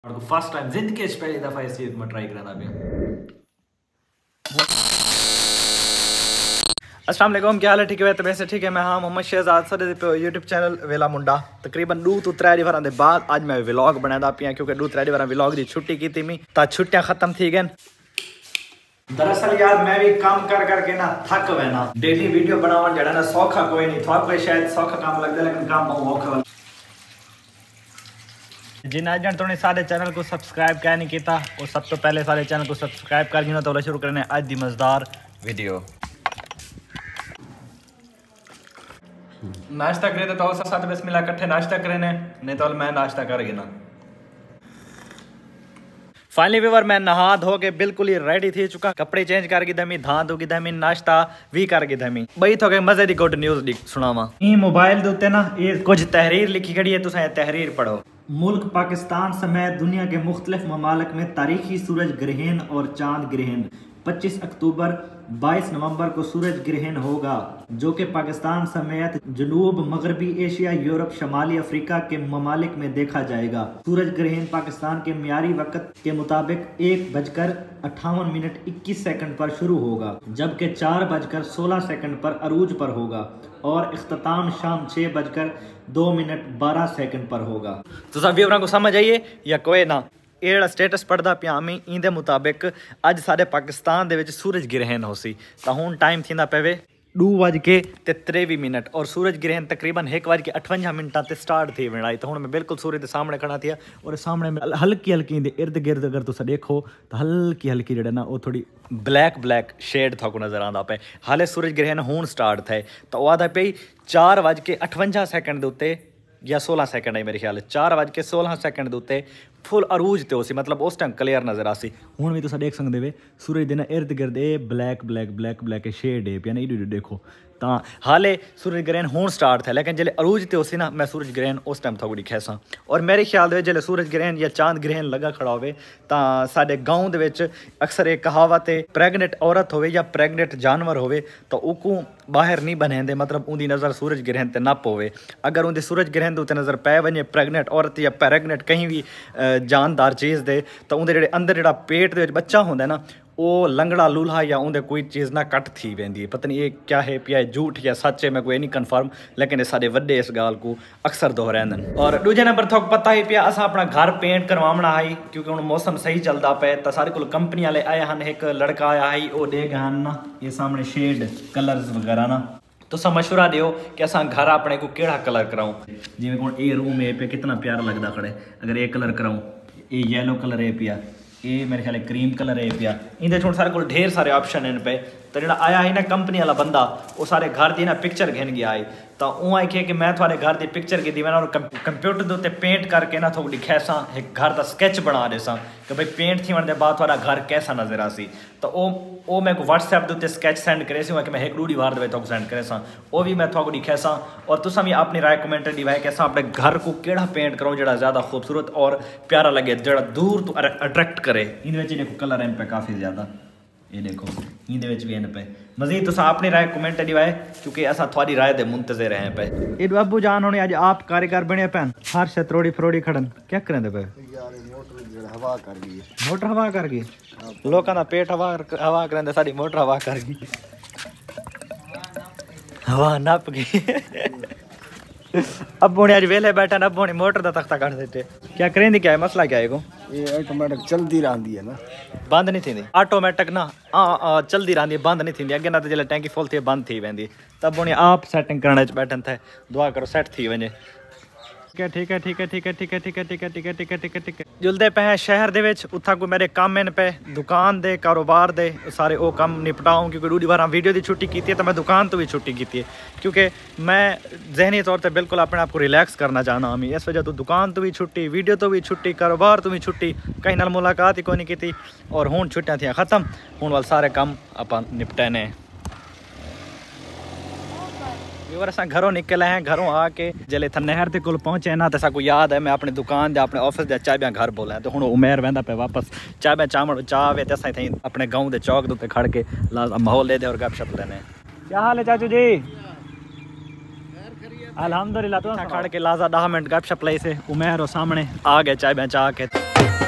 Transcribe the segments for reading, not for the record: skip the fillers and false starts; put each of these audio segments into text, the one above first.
और first time जिंदगी में पहली दफा इस चीज में ट्राई करना भी। अस्सलाम वालेकुम, क्या हाल है? ठीक है तो वैसे ठीक है। मैं हाँ Mohammad Shahzad sir YouTube channel Vehla Munda तकरीबन 2 तो 3 बार बाद आज मैं व्लॉग बनादा पिया क्योंकि 2-3 बार व्लॉग की छुट्टी की थी। ता छुट्टियां खत्म थी गए। दरअसल यार मैं भी काम कर करके ना थक गए ना। डेली वीडियो बनावन जड़ा ना सौखा कोई नहीं था, कोई शायद सौखा काम लगता लेकिन काम बहुत औखा। जिन अजन तुमने सारे चैनल को सब्सक्राइब क्या नहीं किया और सब तो पहले सारे चैनल को सब्सक्राइब कर देना। तो शुरू करने आज दी मजेदार वीडियो। नाश्ता करे तो साथ बिस्मिल्लाह इकट्ठे नाश्ता करे नहीं तो मैं नाश्ता कर ना। फाइनली व्यूअर मैं नहा धो के बिल्कुल ही रेडी थी चुका, कपड़े चेंज करके दमी, धां धो की दमी, नाश्ता भी करके दमी। बई तो मजे की गुड न्यूज सुनावा। मोबाइल के ना ये कुछ तहरीर लिखी खड़ी है, तुम तहरीर पढ़ो। मुल्क पाकिस्तान समेत दुनिया के मुख्तलिफ ममालिक में तारीखी सूरज ग्रहण और चांद ग्रहण 25 अक्टूबर 22 नवंबर को सूरज ग्रहण होगा, जो कि पाकिस्तान समेत जनूब मगरबी एशिया, यूरोप, शमाली अफ्रीका के ममालिक में देखा जाएगा। सूरज ग्रहण पाकिस्तान के मियारी वक्त के मुताबिक 1:58 पर शुरू होगा, जबकि 4:16 पर अरूज पर होगा और इख्तिताम शाम 6:02 पर होगा। तो सब व्यूअरां को समझ आइए या कोई ना एड़ा स्टेटस पढ़दा पिया मैं इंदे मुताबिक अज साडे पाकिस्तान दे विच सूरज ग्रहण हो सी। तो हुण टाइम थींदा पवे 2:23 और सूरज ग्रहण तकरीबन 1:58 ते स्टार्ट थी वेंदा। तो हुण मैं बिल्कुल सूरज के सामने खड़ा थिया और सामने में हल्की हल्की दे इर्द गिर्द अगर तुम देखो तो हल्की हल्की जड़ा ना वो थोड़ी ब्लैक शेड था को नजर आंदा पे। हाले सूरज ग्रहण हुण स्टार्ट थे तो आदा पे 4:58 दे उत्ते या 16 सेकंड है मेरे ख्याल 4:16 दे उत्ते फुल अरूज ते होसी, मतलब उस टाइम क्लियर नजर आसी। हुण भी तुम देख सकते वे सूरज दे ना इर्द गिर्द ब्लैक शेड है पिया ना देखो। तो हाले सूरज ग्रहण हुण स्टार्ट थे लेकिन जल्द अरूज ते होसी ना मैं सूरज ग्रहण उस टाइम थोड़ी खैसा। और मेरे ख्याल दे जल्द सूरज ग्रहण या चांद ग्रहण लगा खड़ा होवे तो साडे गाँव दे विच अक्सर एक कहावत है, प्रेगनेंट औरत होवे या प्रेगनेंट जानवर होवे तो उको बाहर नहीं बनेंदे, मतलब उनकी नज़र सूरज ग्रहण ते न पवे। अगर उनकी सूरज ग्रहण के उत्ते नज़र पै वने प्रेगनेंट औरत या प्रेगनेंट कहीं भी जानदार चीज़ दे तो उनके जेडे अंदर जो पेट दे बच्चा होंदा ना वो लंगड़ा लूल्हा या उनके कोई चीज़ ना कट थी वेंदी। पता नहीं ये क्या है पिया झूठ या सच है, मैं कोई नहीं कन्फर्म, लेकिन सारे वड्डे इस गाल को अक्सर दोहराइंदन। और दूजे नंबर थोक पता ही पिया असा अपना घर पेंट करवावना है क्योंकि हुण मौसम सही चलता पे तो सारे को कंपनी वाले आए हैं। एक लड़का आया है वो दे गए ना ये सामने शेड कलर्स वगैरह ना, तो सा मशवरा दियो कि असा घर अपने को केड़ा कलर कराऊं। जिवें हुण ये रूम है पे कितना प्यारा लगता खड़े, अगर ये कलर कराऊं, ये येलो कलर है पिया, ये मेरे ख्याल क्रीम कलर है पिया। इंदे छोड़ सारे को ढेर सारे ऑप्शन हैं पे। तो जो आया है ना कंपनी वाला बंदा वो सारे घर की ना पिक्चर घिन गया है तो वो आखे कि मैं थोड़े घर की पिक्चर की दी मैं कंप्यूटर के उत्ते पेंट करके ना थोड़ी दिखासा एक घर का स्केच बना देसा कि भाई पेंट थी वनने बाद थोड़ा घर कैसा नजर आसी। तो वो मैं को व्हाट्सएप के उत्ते स्केच सेंड करे सी कि मैं 1-2 बार दे तो सेंड करे सा वो भी मैं थोड़ी दिखासा। और तुम भी अपनी राय कमेंट दिवाए कि असा अपने घर को केड़ा पेंट करो जो ज़्यादा खूबसूरत और प्यारा लगे, जो दूर तो अट्रैक्ट करे। इन देखो कलर इन पे काफ़ी ज़्यादा, ये देखो इंदे भी इन पे मजीद तुम अपनी राय कमेंट दिवाए क्योंकि असा थोड़ी राय दे मुंतज़िर हैं पे। ये अबू जान होने आज आप कारीगर बने पैन हर से त्रोड़ी फरोड़ी खड़न क्या करें पे मोटर हवा कर गई लोगों का पेट हवा करें साड़ी मोटर हवा कर गई हवा नप गई। अब बोने आज वेले बैठा ना बोने मोटर का तख्ता काट देते क्या करें क्या है मसला क्या है को ये ऑटोमेटिक चलती रहती है ना, बंद नहीं थी ऑटोमेटिक ना चलती रहती है बंद नहीं थी अगे ना तो जल्द टैंकी फुल थी बंद थी वेंदी। तब बोने आप सेटिंग करने बैठन थे दुआ करो सेट थी वने। ठीक है जुलदे पे हैं शहर दे विच उत्था को मेरे काम इन पे दुकान दे कारोबार दे सारे वो काम निपटाऊँ क्योंकि 2 बार वीडियो की छुट्टी की है तो मैं दुकान तो भी छुट्टी की है क्योंकि मैं जहनी तौर पर बिल्कुल अपने आप को रिलैक्स करना चाहना हूँ। इस वजह तो दुकान तो भी छुट्टी, वीडियो तो भी छुट्टी, कारोबार तो भी छुट्टी, कहीं नाल मुलाकात ही कोई नहीं की। और हुण छुट्टियां थी खत्म, हुण वाल सारे काम अपन निपटाने। असा घरों निकले हैं, घरों आके जल्द इतना नहर के कोल पहुंचे ना तो को याद है मैं अपनी दुकान दे अपने ऑफिस दे चाबियां घर बोला तो हूँ उमेर वह पे वापस चाबियां चावल चाह वे तो असा थी अपने गाँव के चौक के उत्ते खड़ के माहौल ले दे और गपशप लेने। क्या हाल है चाचू जी? अल्हम्दुलिल्लाह। तो खड़ के लाजा 10 मिनट गपशप लाई से उमेर और सामने आ गए चाबियां चाह के।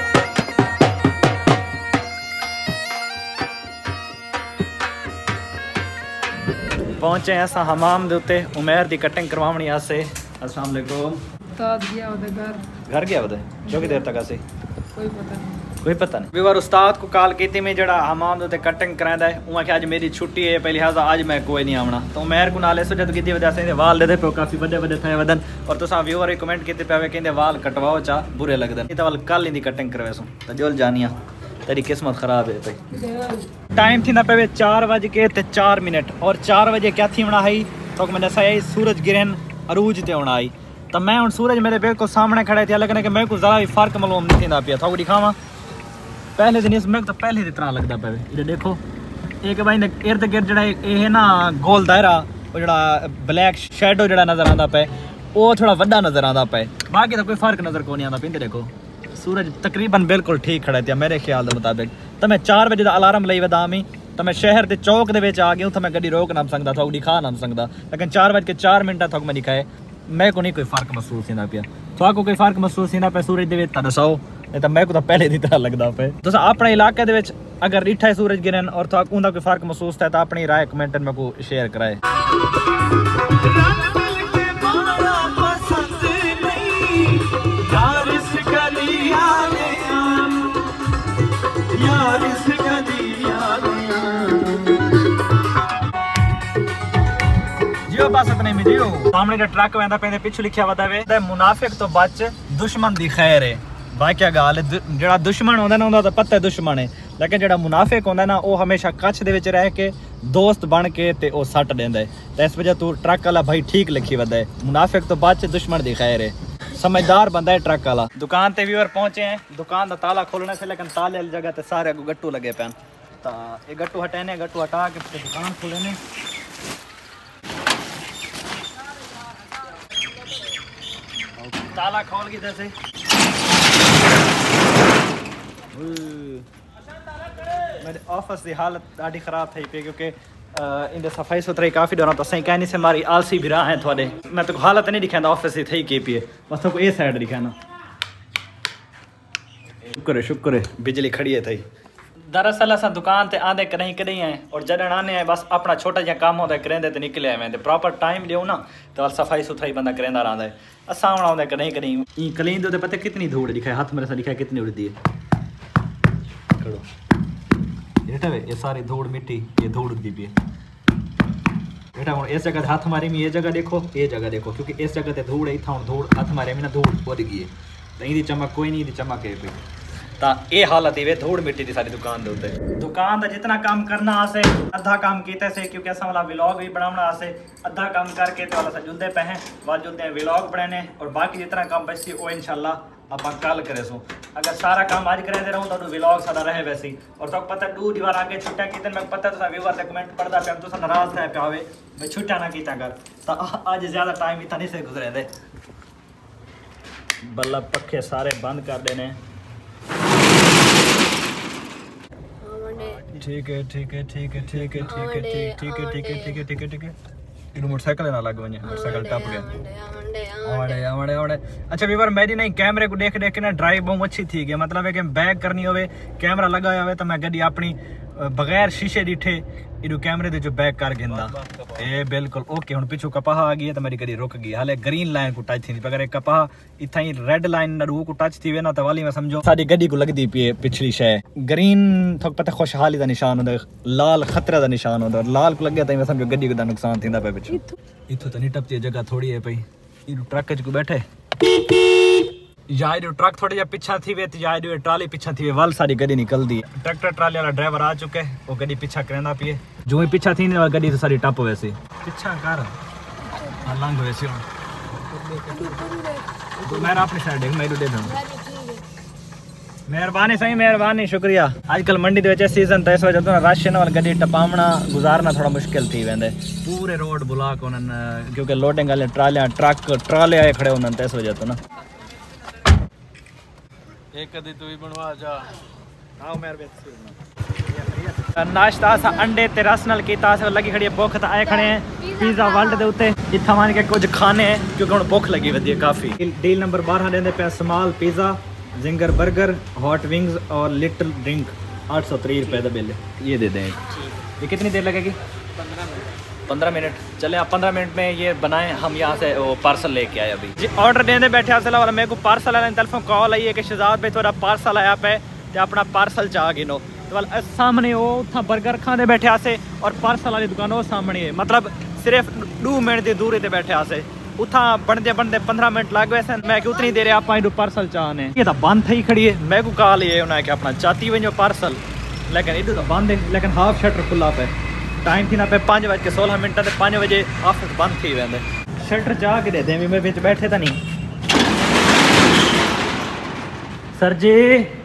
पहुंचे हैं असां हमाम दे उत्ते उमैर दी कटिंग करवावणी आसे। अस्सलाम वालेकुम। उस्ताद गया उधर घर गया उधर जो कि देर तक आसे कोई पता नहीं। कोई पता नहीं। व्यूअर उस्ताद को कॉल की मैं जड़ा हमाम दे उत्ते कटिंग करांदा है उमा के आज मेरी छुट्टी है पहले लिहाजा आज मैं कोई नहीं आवना तो उमैर को नाले सुजत की वजह से वाल दे पे काफी बड़े बड़े थे वदन और तुसा व्यूअर ही कमेंट कीते पे कहंदे वाल कटवाओ चा बुरे लगदन ये तो वाल कल दी कटिंग करवेसो तो जोल जानिया तेरी किस्मत खराब है भाई। टाइम थी ना पे 4:04 और 4 बजे क्या थी होना है तो मैंने सही सूरज गिरन अरूज ते होना आई तो मैं हूँ सूरज मेरे बिल्कुल सामने खड़े थे लगने के मेरे को ज़रा भी फर्क मालूम नहीं थी पिया था दिखावा पहले दिन इस मेरे तो पहले तरह लगता पे ये देखो एक भाई ने इर्द गिर्द जड़ा ये ना गोल दायरा वो जड़ा ब्लैक शैडो जड़ा नज़र आता पे वो थोड़ा वड्डा नज़र आता पे बाकी तो कोई फर्क नज़र को नहीं आता पे देखो सूरज तकरीबन बिल्कुल ठीक खड़ा था मेरे ख्याल के मुताबिक तो मैं 4 बजे का अलार्म लाई वदामी तो मैं शहर के चौक के आ गया तो मैं गड्डी रोक ना सकता था दिखा ना सकता लेकिन 4:04 तक मैं दिखाए मैं को नहीं कोई फर्क महसूस होता पिया तो कोई फर्क महसूस होता पे सूरज के दसाओ नहीं तो मैं को तो पहले की तरह लगता पे तुस अपने इलाके दे अगर डिठा है सूरज गिरन और तो उनका कोई फर्क महसूस है तो अपनी राय कमेंट में को शेयर कराए। जियो बस इतने में जियो सामने जो ट्रक वेंदा पे पिछू लिखा वदा वे मुनाफिक तो बच दुश्मन दी खैर है भाई क्या गाल है जड़ा दुश्मन होंदा ना तो पता है दुश्मन है लेकिन जड़ा मुनाफिक होंदा ना वो हमेशा कच्छ दे विच रह के दोस्त बन के ते ओ सट देंदा है तो इस वजह तू ट्रक वाला भाई ठीक लिखी वदा है मुनाफिक तो बच दुश्मन दी खैर है समझदार बंदा है ट्रक वाला। दुकान ते व्यूअर पहुंचे हैं दुकान का ताला खोलने से लेकिन ताले वाली जगह ते सारे गट्टू लगे पैन तो ये गट्टू हटाने गट्टू हटा के दुकान खोलने ताला खोल के जैसे मेरे ऑफिस की हालत ढी खराब थी पे क्योंकि इनके सफाई सुथराई काफ़ी दौरान तो सही कहनी से हमारी आलसी भी रहा है थोड़े मैं तो हालत नहीं दिखाना ऑफिस की थी के पी बस तो ये साइड दिखाना शुक्र है बिजली खड़ी है थी। दरअसल अस दुकान ते आंदे कहीं कहीं हैं और जडन आने हैं बस अपना छोटा जहा काम होता है करेंदे तो निकले आए तो प्रॉपर टाइम लियो ना तो सफाई सुथराई बंदा करेंदा रहा है असा आना आंदा कहीं कहीं कलीन दे पता कितनी धूड़ दिखाए हाथ मेरे से दिखाए कितनी उड़ती है खड़ो ये सारी धूड़ मिट्टी ये धूड़ उड़ती पी बेटा हूँ इस जगह हाथ मारे में ये जगह देखो क्योंकि इस जगह ते धूड़ है इतना हूँ धूड़ हाथ मारे में ना धूड़ उड़ गई है तो इहदी चमक कोई नहीं चमक है पी तो ये हालत ही वे धूड़ मिट्टी थी सारी दुकान दे दुकान का जितना काम करना आसे अद्धा काम किते से क्योंकि असा वाला व्लॉग भी बनाना आसे अद्धा काम करके तो वाला जुलते पे हैं बाद जुलते हैं व्लॉग बनाने और बाकी जितना काम बची वो इंशाल्लाह आप कल करे सो अगर सारा काम आज करे रहूँ तो व्लॉग सारा रहे वैसे ही और तो पता 2 दीवार आगे छुट्टियां की मैं पता तो व्यूअर से कमेंट पढ़ता पे तो नाराज थे पे आवे मैं छुट्टियां ना कीता कर तो आज ज़्यादा टाइम इतना नहीं से गुजरे दे बल्ब पखे सारे बंद कर देने ठीक है मोटरसाइकिल ना लग वने मोटरसाइकिल टप गया आवड़े अच्छा व्यूअर मेरी नहीं कैमरे को देख के ना ड्राइव बहुत अच्छी थी गई मतलब है कि बैक करनी होवे कैमरा लगा हुआ तो मैं गड्डी अपनी बगैर शीशे डिठे इडू कैमरे दे जो बैक कर गिंदा ए बिल्कुल ओके हुन पिछू कपाह आ गई है तो मेरी गड्डी रुक गई हाले ग्रीन लाइन को टच थी अगर एक कपाह इथा ही रेड लाइन रू को टच थी वे ना तो वाली में समझो साडी गड्डी को लगदी पी पिछली शय ग्रीन थक पता खुशहाली दा निशान होंदा लाल खतरा दा निशान होंदा लाल को लग गया तो मैं समझो गड्डी को दा नुकसान थींदा पे पिछू इथो तो नहीं टपती जगह थोड़ी है पई इडू ट्रक को बैठे यार ट्रक थोड़ी जा पीछा थी वे यार ट्राली पीछा थी वे वाल सारी गड्डी निकल दी ट्रैक्टर ट्राली वाला ड्राइवर आ चुके वो गड्डी पीछा करेंदा पिए जो ही पीछा थी ना गड्डी तो सारी टप वैसे पीछा कर लंघ वैसे तो मैं अपनी साइड देख मैं दे दूं मेहरबानी सही मेहरबानी शुक्रिया आजकल मंडी दे सीजन तो इस वजह तो राशन वाली गड्डी टपावना गुजारना थोड़ा मुश्किल थी वेंदे पूरे रोड ब्लॉक होनन क्योंकि लोडिंग वाले ट्रालियां ट्रक ट्राले आए खड़े होनन तो इस वजह तो ना एक कदी तू भी बनवा जा आओ मेरे बेट नाश्ता सा अंडे ते रस नाल कीता से लगी खड़ी भुख तो आए खड़े हैं पिज़्ज़ा वर्ल्ड दे उत्ते इत्था मान के कुछ खाने क्योंकि हुन भुख लगी वधी काफी डील नंबर 12 देंदे पे small pizza zinger burger hot wings और लिटिल ड्रिंक 830 रुपए का बिल ये दे दें ये कितनी देर लगेगी 15 मिनट चले। आप 15 मिनट में ये बनाएं, हम यहाँ से वो पार्सल लेके आए अभी जी। ऑर्डर देने बैठे असल वाला मेरे को पार्सल आने तरफों कॉल आई है कि शहजाद भाई थोड़ा पार्सल आया पे ते अपना पार्सल चाह गिनो। तो वाल सामने वो उतना बर्गर खाने बैठे आसे और पार्सल वाली दुकान वो सामने है, मतलब सिर्फ 2 मिनट की दूरी ते बैठे आसे। उथा बनते बनते 15 मिनट लग गए सन। मैं उतनी देर आप पार्सल चाहने ये तो बंद थी खड़ी है। मैं को कॉल ये उन्हें कि अपना चाहती वजो पार्सल, लेकिन इधर तो बंद है, लेकिन हाफ शटर खुला पे। टाइम थी ना पे 5:16 ते 5 बजे ऑफिस बंद थी वेंदे। शटर चाह के दे दे मैं बिच बैठे तो नहीं। सर जी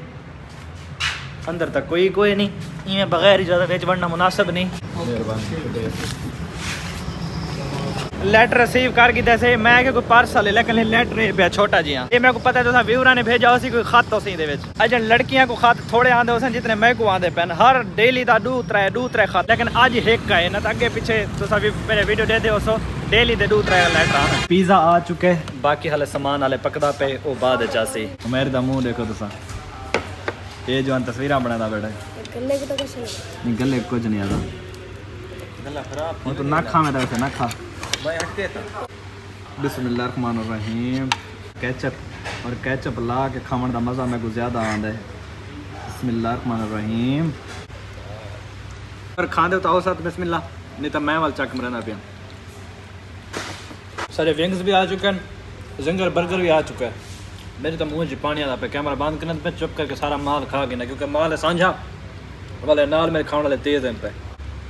अंदर तक कोई नहीं, इवें बगैर इजाजत बिच वड़ना मुनासिब नहीं। लेटर रिसीव कर की जैसे मैं कि कोई पार्सल है, लेकिन लेटर पे छोटा जी ये मेरे को पता है तो व्यूअर ने भेजा उसी कोई खत उसी दे विच। अज लड़कियां को खत थोड़े आंदे उसन जितने मैं को आंदे पैन, हर डेली दा 2-3 खत, लेकिन आज एक है ना, तो अगे पीछे तो भी मेरे वीडियो दे दे सो डेली दे 2-3 लेटर आना। पिज़्ज़ा आ चुके, बाकी हाले सामान हाले पकदा पे वो बाद चासी। मेरे दा मुंह देखो तुसा, ये जो तस्वीरां बनादा बेटा गले को तो कुछ नहीं, गले कुछ नहीं आता, गला खराब हो तो ना खा में वैसे ना खा। बिस्मिल्लाहिर्रहमानिर्रहीम। केचप और केचप ला के खावन का मज़ा मेरे को ज़्यादा आंदा है। बिस्मिल्लाहिर्रहमानिर्रहीम। पर खाते तो आओ साथ बिस्मिल्लाह, नहीं तो मैं वाल चक मरना पिया। सारे विंग्स भी आ चुके हैं, जिंगर बर्गर भी आ चुका है। मेरे तो मुँह जी पानी आता पे, कैमरा बंद करने पे चुप करके सारा माल खा गया, क्योंकि माल है सांझा वाले नाल मेरे खाने वाले तेज हैं पे।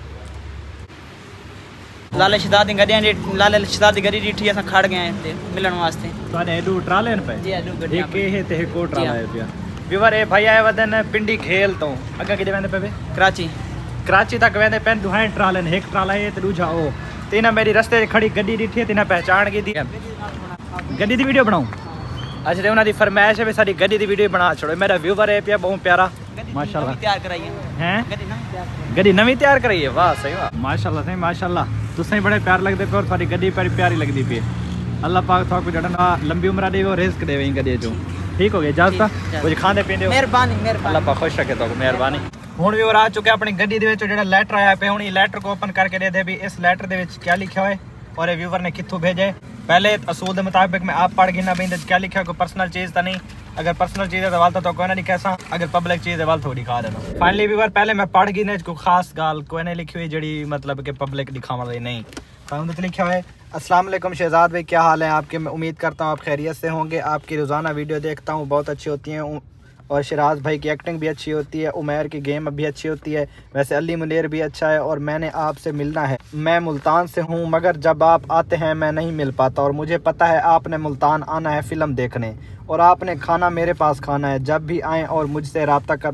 लाले शहजाद दी गड्डियां लाले शहजाद दी गड्डी डिठी असां खड़ गए ते मिलन वास्ते। साने एडू ट्राले पे जी एडू गड्डियां एक है ते को ट्राला है पिया। व्यूअर ए भाई आए वदन पिंडी खेल तो अगा किदे वेंदे पे कराची तक वेंदे पेन दुहाई ट्राले ने, एक ट्राला है ते दूजा ओ तीना मेरी रस्ते खड़ी गड्डी डिठी तीना पहचान की दी गड्डी दी वीडियो बनाऊं। अच्छा ते उना दी फरमाइश है भी साडी गड्डी दी वीडियो बना छोड़ो। मेरा व्यूअर है पिया बहुत प्यारा माशाल्लाह तैयार कराई है गड्डी नवी तैयार कराई है। वाह सही वाह माशाल्लाह सही माशाल्लाह, तुसें बड़े प्यार लगदे पे और सारी गड्डी बड़ी प्यारी लगदी पे। अल्लाह पाक थाको जड़ना लंबी उम्र देवे और रिस्क देवे गड्डी जो। ठीक हो गया इजाजत कुछ खाने पीने मेहरबानी अल्लाह पाक खुश रखे तो मेहरबानी। हुण भी और आ चुके अपनी गड्डी दे विच जेड़ा लेटर आया पे, हुण ये लेटर को ओपन करके दे दे भी इस लेटर दे विच क्या लिखा है और व्यूअर ने कित्थों भेजे। पहले असूल के मुताबिक मैं आप पढ़ गिना भी क्या लिखा, कोई पर्सनल चीज़ तो नहीं। अगर पर्सनल चीज़ है तो वाल तो कोई ना लिखा सा, अगर पब्लिक चीज़ है वाल थोड़ी दिखा देना। फाइनली व्यूअर पहले मैं पढ़ गिने कोई खास गाल कोई नहीं लिखी हुई जड़ी मतलब कि पब्लिक दिखाने वाली नहीं। तो लिखा है अस्सलाम वालेकुम शहजाद भाई, क्या हाल है आपके? मैं उम्मीद करता हूँ आप खैरियत से होंगे। आपकी रोज़ाना वीडियो देखता हूँ, बहुत अच्छी होती हैं और शराज भाई की एक्टिंग भी अच्छी होती है, उमैर की गेम भी अच्छी होती है, वैसे अली मुनीर भी अच्छा है और मैंने आपसे मिलना है। मैं मुल्तान से हूँ मगर जब आप आते हैं मैं नहीं मिल पाता और मुझे पता है आपने मुल्तान आना है फ़िल्म देखने और आपने खाना मेरे पास खाना है। जब भी आएँ और मुझसे रब्ता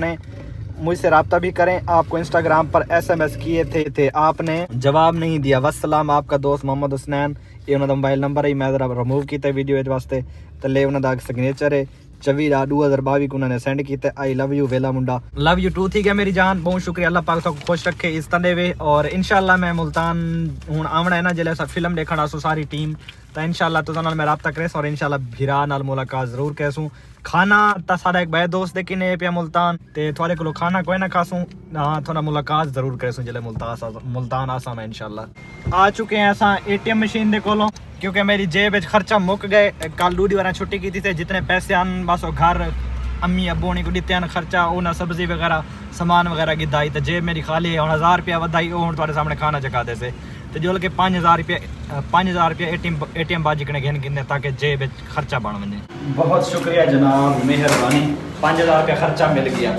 भी करें। आपको इंस्टाग्राम पर SMS किए थे आपने जवाब नहीं दिया। वस्सलाम, आपका दोस्त मोहम्मद हुसनैन। ये उन्होंने मोबाइल नंबर है, मैं ज़रा रिमूव किया वीडियो वास्ते थले उन्होंने सिग्नेचर है 24/2022 को उन्होंने सेंड किया। आई लव यू वेला मुंडा, लव यू टू। ठीक है मेरी जान, बहुत शुक्रिया। अल्लाह पाक सबको खुश रखे इस तरह वे। और इंशाल्लाह मैं मुल्तान हूँ आवना है ना जिले फिल्म देखना सो सारी टीम तो इंशाल्लाह तो मैं रब्ता करेस और इंशाल्लाह भिरा नाल मुलाकात जरूर कैसूँ। खाना तो सारा एक बाय दोस्त दे किने पे मुल्तान ते थोड़े को खाना कोई ना खासूँ। हाँ थोड़ा मुलाकात जरूर कैसूँ जिले मुल्तान आसा मैं इंशाल्लाह। आ चुके हैं असा ATM मशीन दे कोलों क्योंकि मेरी जेब खर्चा मुक गए। कल डूडी वारा छुट्टी की थी, जितने पैसे आन बस घर अम्मी अबू ने को दिते हैं खर्चा उन्हें सब्जी वगैरह सामान वगैरह की दाई तो जेब मेरी खाली है। 1000 रुपया वधाई हूँ थोड़े सामने खाना चखा दे से तो जो कि 5000 रुपया ATM बाजी कने घेन गिने ताकि जेब खर्चा बन वने। बहुत शुक्रिया जनाब, मेहरबानी। 5000 रुपया खर्चा मिल गया।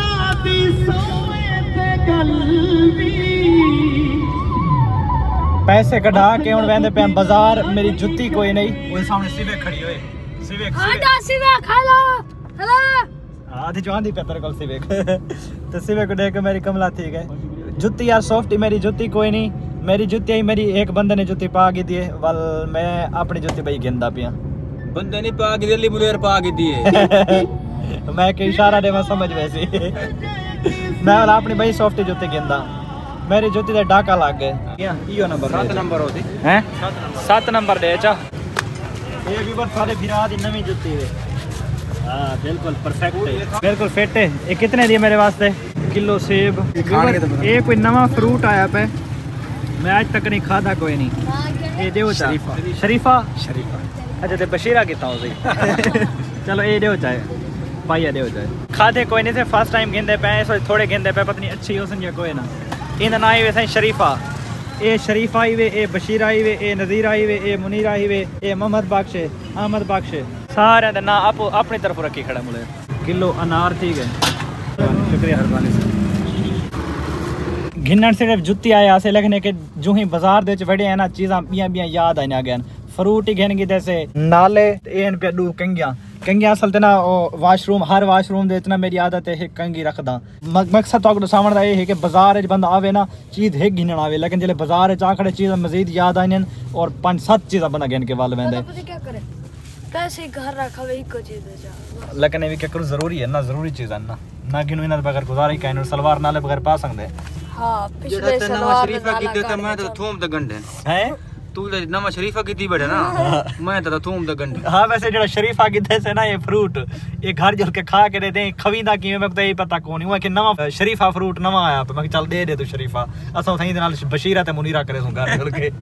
पैसे कढ़ा के हुण वेंदे पे बाजार। मेरी जुत्ती कोई नहीं, वो सामने सिवे खड़ी होए सिवे खा लो आधी जवान दी पेपर को सिवे तो सिवे को देख के मेरी कमला ठीक है। जुत्ती यार सॉफ्ट ही, मेरी जुत्ती कोई नहीं। मेरी जुत्ती आई मेरी एक बंदे ने जुत्ती पा के दी है वल मैं अपनी जुत्ती भाई गिंदा पिया। बंदे ने पा के दिल्ली मुलेर पा के दी है मैं के इशारा दे मैं समझ वैसे मैं वाला अपनी भाई सॉफ्ट जुत्ती गिंदा। मेरी जुत्ती दे डाका लग गए। इयो नंबर 7 नंबर होती हैं 7 नंबर दे चा ये भी बस सारे फिरा दी नवी जुत्ती है। हां बिल्कुल परफेक्ट है, बिल्कुल फिट है। ये कितने दी मेरे वास्ते? किलो सेब। ये कोई नवा फ्रूट आया पे मैं आज तक नहीं खाता कोई नहीं। ये देओ चाय शरीफा अच्छा ते बशीरा किता हो चलो ये देओ चाय पाइया देओ चाय खादे कोई नहीं थे फर्स्ट टाइम गिंदे पे इस थोड़े गिंदे पे पता नहीं अच्छी हो या कोई ना इन ना आई वे शरीफा ए शरीफा आई वे ए बशीरा आई वे ए नज़ीर आई वे ए मुनीर आई वे ए मोहम्मद बख्श अहमद बख्श सारे दे ना अपनी तरफ रखी खड़ा मुले किलो अनार ठीक है शुक्रिया हरबानी से घिन्नण सिर्फ जुत्ती आया से लगने के जो ही बाजार दे वड़े हैं ना चीज़ा बिया याद आई गया फ्रूट ही घेन की जैसे नाले एन पे डू कंगिया असल ते ना वाशरूम हर वाशरूम दे इतना मेरी आदत है कंगी रखदा मकसद तो सामने दा ये है कि बाजार च बंदा आवे ना चीज़ एक गिनण आवे लेकिन जले बाजार च आखड़े चीज़ मजीद याद आइन और 5-7 चीज़ा बंदा गिन के वाल वेंदे क्या करे पैसे घर रखा वे इको चीज लेकिन ये क्या करूं जरूरी है ना जरूरी चीज़ है ना गिनो इना बगैर गुजारा ही काइन सलवार नाले बगैर पा सकदे हां पिछले सलवार शरीफा की ते मैं तो थूम द गंढे हैं तू नवा शरीफा की बैठे ना मैं तो थूम द गंढे हाँ वैसे जो शरीफा की से ना ये फ्रूट ये घर जुल के खा के देते हैं खवींदा कि मैं तो पता कौन हुआ कि नवा शरीफा फ्रूट नवा आया पे मैं चल दे तू शरीफा असा सही नाल बशीरा ते मुनीरा करे सो घर जुल के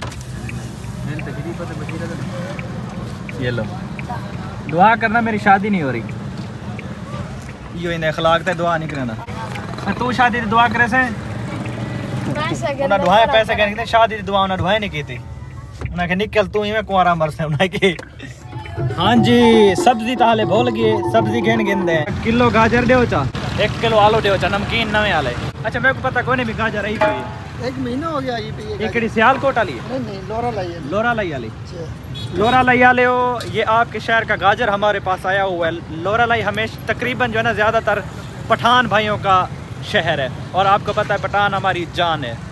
ये लो दुआ करना मेरी शादी नहीं हो रही यो इन अखलाक ते दुआ नहीं करना तू शादी की दुआ करे से उन्हें दुआएं पैसे कहने शादी की दुआ उन्हें दुआएं नहीं की थी उन्हें के निकल तू ही मैं कुंवारा मर से उन्हें के हाँ जी सब्जी ताले भूल गए सब्जी घेन गिनदे किलो गाजर देओ चा 1 किलो आलू देओ चा नमकीन नवे आले अच्छा मेरे को पता कोई नहीं भी गाजर आई कोई 1 महीना हो गया ये केड़ी सियालकोट वाली है नहीं लोरा लाई है लोरा लाई वाली लोरा लाई वाले हो ये आपके शहर का गाजर हमारे पास आया हुआ है लोरा लाई हमेशा तकरीबन जो है ना ज़्यादातर पठान भाइयों का शहर है और आपको पता है पठान हमारी जान है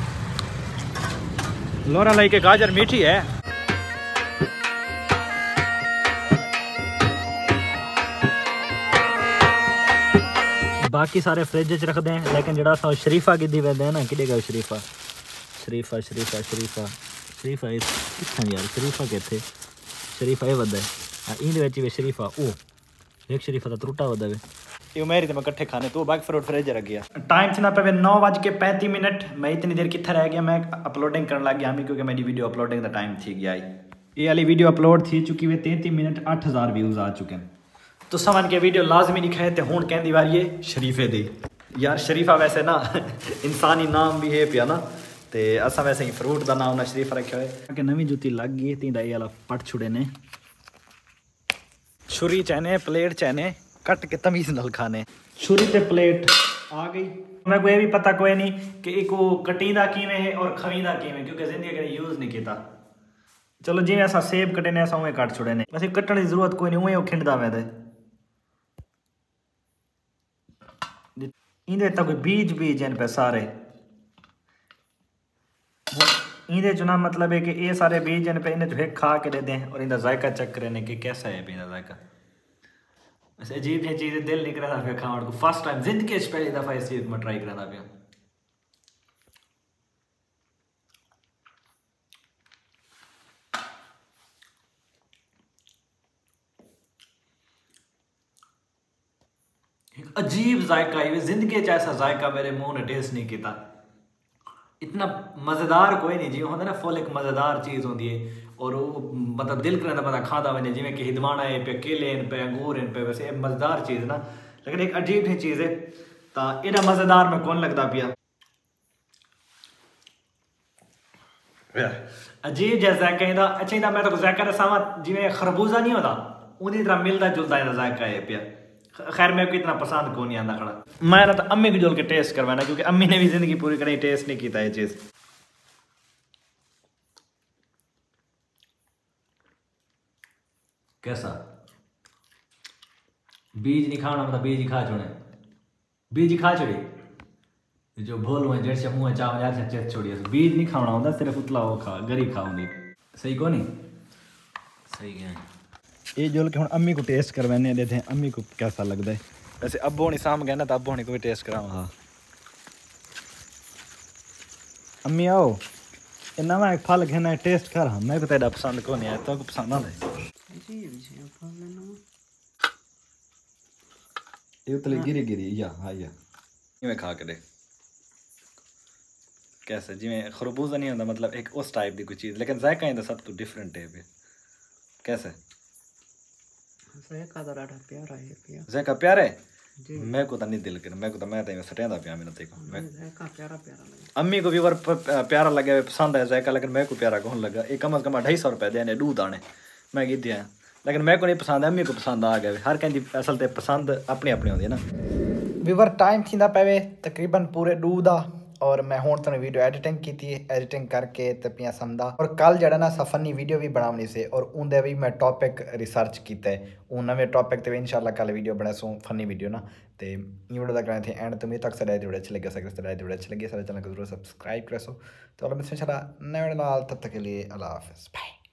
लोरा लाई के गाजर मीठी है बाकी सारे फ्रिज च रख दें लेकिन जड़ा सा शरीफा की दी वेंदे ना किडे गए शरीफा शरीफा शरीफा शरीफा शरीफा कित्थां यार शरीफा किथे शरीफा ये वदा है इंदे विच वे शरीफा ओ एक शरीफा दा त्रुटा वदा वे ये मेरी तो मैं इकट्ठे खाने तो बाकी फ्रूट फ्रिज रख गया टाइम से ना पे 9:35 मैं इतनी देर कितना रह गया मैं अपलोडिंग करने लग गया क्योंकि मेरी वीडियो अपलोडिंग का टाइम थी गया ये वाली वीडियो अपलोड थी चुकी हुई 33 मिनट 8000 व्यूज आ चुके हैं तो समझ के वीडियो लाजमी दिखाए थे हूँ कहती बार ये शरीफे दी यार शरीफा वैसे ना इंसानी नाम भी है पिया ना तो असा वैसे ही फ्रूट का नाम ना शरीफा रखे हुए नवी जुती लग गई तीन ये वाला पट छुड़े ने छुरी चैने प्लेट चैने कट के तमीज नल खाने छुरी ते प्लेट आ गई मैं को ये भी पता कोई नहीं कि एक कटीदा किवें है और खवीदा किवें क्योंकि जिंदगी कभी यूज नहीं किया चलो जिवें असा सेब कटे ने असा उवें कट छुड़े ने वैसे कटने की जरूरत कोई नहीं उवें खिंडदा वैदे इंदे तक कोई बीज हैं पे सारे इंदे जो ना मतलब है कि ये सारे बीज हैं पे इन्हें जो है खा के दे दें और इनका जायका चेक करें कि कैसा है इनका जायका वैसे अजीब जी चीज़ें दिल नहीं करा था फिर खाने को फर्स्ट टाइम जिंदगी पहली दफ़ा इस चीज़ में ट्राई करा था फिर अजीब जायका है जिंदगी ऐसा जायका मेरे मुंह ने टेस्ट नहीं किया इतना मज़ेदार कोई नहीं जी होता ना फुल एक मज़ेदार चीज़ होती है और वो मतलब दिल करता बंदा खाता वने जिमें कि हिदवाना है पे केले इन पे अंगूर इन पे वैसे मज़ेदार चीज़ ना लेकिन एक अजीब ही चीज़ है तो इना मज़ेदार में कौन लगता पिया अजीब जैसा कहता अच्छा इदा मैं तो जायका दसावा जिमें खरबूजा नहीं होता उन्हीं तरह मिलता जुलता है जायका है पिया खैर मेरे को इतना पसंद कौन नहीं आता खड़ा मैं ना तो अम्मी को जोल के टेस्ट करवाना क्योंकि अम्मी ने भी जिंदगी पूरी करी टेस्ट नहीं किया ये चीज़ कैसा बीज नहीं खाना मतलब बीज ही खा छोड़े बीज ही खा छोड़ी जो भोल हुए जड़ से मुँह चाव यार से चेत छोड़िए बीज नहीं खाना होता सिर्फ उतला वो खा गरी खाऊंगी सही को नहीं सही है ये जोल के हम अम्मी को टेस्ट करवाने देते हैं अम्मी को कैसा लगता है वैसे अब होनी साम गया ना तो अब होनी को भी टेस्ट कराऊँ हाँ अम्मी आओ ये नवा एक फल घेना टेस्ट कर हाँ मैं को तेरा पसंद को नहीं आया तो पसंद आ ये उतले गिरी गिरी या हाँ या ये मैं खा के दे कैसे जिमें खरबूजा नहीं होता मतलब एक उस टाइप की कोई चीज़ लेकिन जायका इंदा सब तो डिफरेंट है कैसे जायका तो बड़ा प्यारा है पिया जायका प्यारा है मैं को तो नहीं दिल कर मैं को तो मैं तो सटेंदा पिया मैंने देखो मैं जायका प्यारा प्यारा लगे अम्मी को भी वर प्यारा लगे पसंद है जायका लेकिन मैं को प्यारा कौन लगा एक कम से कम 250 रुपए देने दूध आने मैं की दिया लेकिन मैं को नहीं पसंद अम्मी को पसंद आ गया हर कंहिंजी असल ते पसंद अपनी अपनी होंदी है ना वीवर टाइम थींदा पवे तकरीबन पूरे दूध आ और मैं हुण तुहानू वीडियो एडिटिंग की थी एडिटिंग करके ते पिया समझा और कल जड़ा ना फनी वीडियो भी बनावनी से और उनदे भी मैं टॉपिक रिसर्च किया है उन नवे टॉपिक ते इंशाल्लाह कल वीडियो बना सो फनी वीडियो ना ते ये वीडियो तक थे एंड तुम्हें तक सदा वीडियो अच्छी लगी वीडियो अच्छी लगी सारे चैनल को जरूर सब्सक्राइब कर सो तो मैं इंशाल्लाह नए वीडियो नाल तब तक के लिए अल्लाह हाफिज़ बाय।